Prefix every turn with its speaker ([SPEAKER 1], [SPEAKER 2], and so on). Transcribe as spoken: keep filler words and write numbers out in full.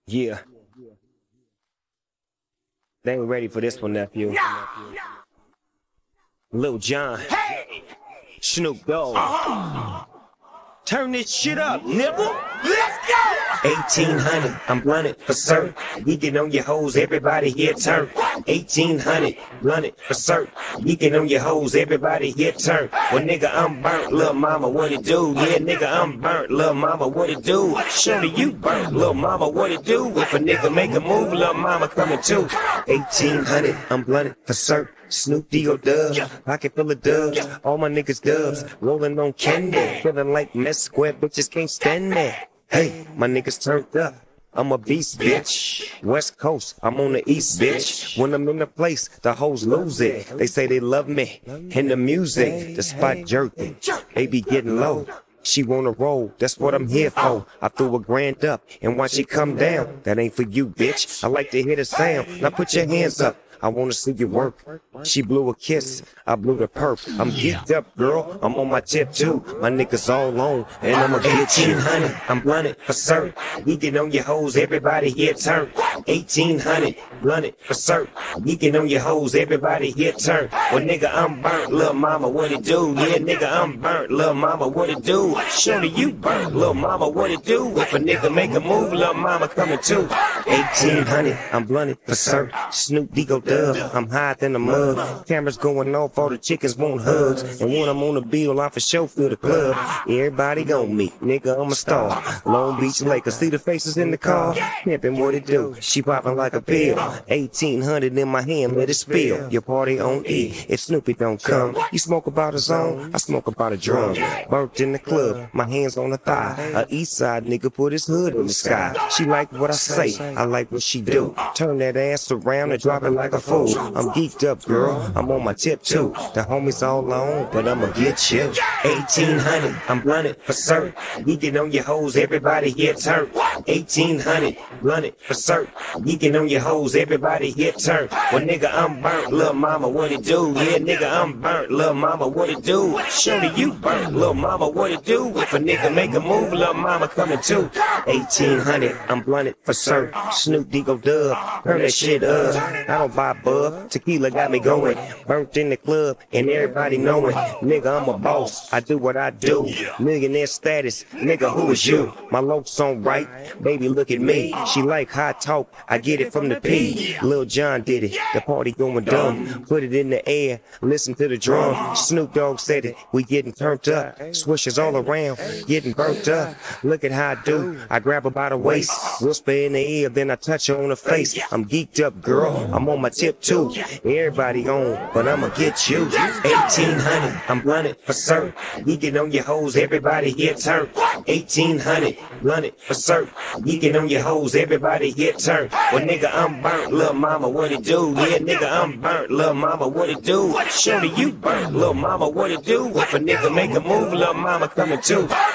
[SPEAKER 1] Yeah, they ain't ready for this one, nephew. Lil Jon, Snoop Dogg. Turn this shit up, nibble. Let's go! eighteen hundred, I'm blunted for certain. Geeking on your hoes, everybody here turn. eighteen hundred, blunted for certain. Geeking on your hoes, everybody here turn. Well, nigga, I'm burnt, lil' mama, what it do? Yeah, nigga, I'm burnt, lil' mama, what it do? Surely you burnt, lil' mama, what it do? If a nigga make a move, lil' mama coming too. eighteen hundred, I'm blunted for certain. Snoop Dogg, pocket full of dubs, all my niggas dubs, rolling on candy, feeling like mess square bitches can't stand that. Hey, my niggas turned up, I'm a beast, bitch. West Coast, I'm on the East, bitch. When I'm in the place, the hoes lose it. They say they love me, and the music, the spot jerking, they be getting low. She wanna roll, that's what I'm here for. I threw a grand up, and watch it come down. That ain't for you, bitch. I like to hear the sound. Now put your hands up. I wanna see you work. She blew a kiss, I blew the perp. I'm geeked up, girl, I'm on my tip too. My niggas all on, and I'ma get eighteen hundred, I'm blunted for certain. Geeking on your hoes, everybody here turn. eighteen hundred, blunted for certain. Geeking on your hoes, everybody here turn. Well, nigga, I'm burnt, lil' mama, what it do? Yeah, nigga, I'm burnt, lil' mama, what it do? Surely you burnt, lil' mama, what it do? If a nigga make a move, lil' mama coming too. eighteen hundred, I'm blunted for certain. Snoop Dogg. I'm higher than a mug. Cameras going off, all the chickens want hugs. And when I'm on the bill, I for sure feel the club. Everybody gon' meet, nigga, I'm a star. Long Beach Lakers, see the faces in the car. Pimpin' what it do, she poppin' like a pill. eighteen hundred in my hand, let it spill. Your party on E, if Snoopy don't come. You smoke about a zone, I smoke about a drum. Burnt in the club, my hands on the thigh. A east side nigga put his hood in the sky. She like what I say, I like what she do. Turn that ass around and drop it like a fool. I'm geeked up, girl, I'm on my tip too. The homies all on, but I'ma get you. eighteen hundred, I'm blunted for certain. Geeking on your hoes, everybody here turn. eighteen hundred, blunted for certain. Geeking on your hoes, everybody here turn. Well, nigga, I'm burnt, lil' mama, what it do? Yeah, nigga, I'm burnt, lil' mama, what it do? Surely you burnt, lil' mama, what it do? If a nigga make a move, lil' mama coming too. eighteen hundred, I'm blunted for certain. Snoop Dogg, turn that shit up. I don't buy bub. Tequila got me going, burnt in the club, and everybody knowing, nigga, I'm a boss, I do what I do, millionaire status, nigga, who is you? My looks on right, baby, look at me, she like hot talk, I get it from the P, Lil Jon did it, the party going dumb, put it in the air, listen to the drum, Snoop Dogg said it, we getting turned up, swishers all around, getting burnt up, look at how I do, I grab her by the waist, whisper in the ear, then I touch her on the face, I'm geeked up, girl, I'm on my tip too. Everybody on, but I'ma get you. eighteen hundred, I'm blunted for certain. Geeking on your hoes, everybody here turn. eighteen hundred, blunted for certain. Geeking on your hoes, everybody here turn. Well, nigga, I'm burnt, lil' mama, what it do? Yeah, nigga, I'm burnt, lil' mama, what it do? Surely you burnt, lil' mama, what it do? If a nigga make a move, lil' mama coming too.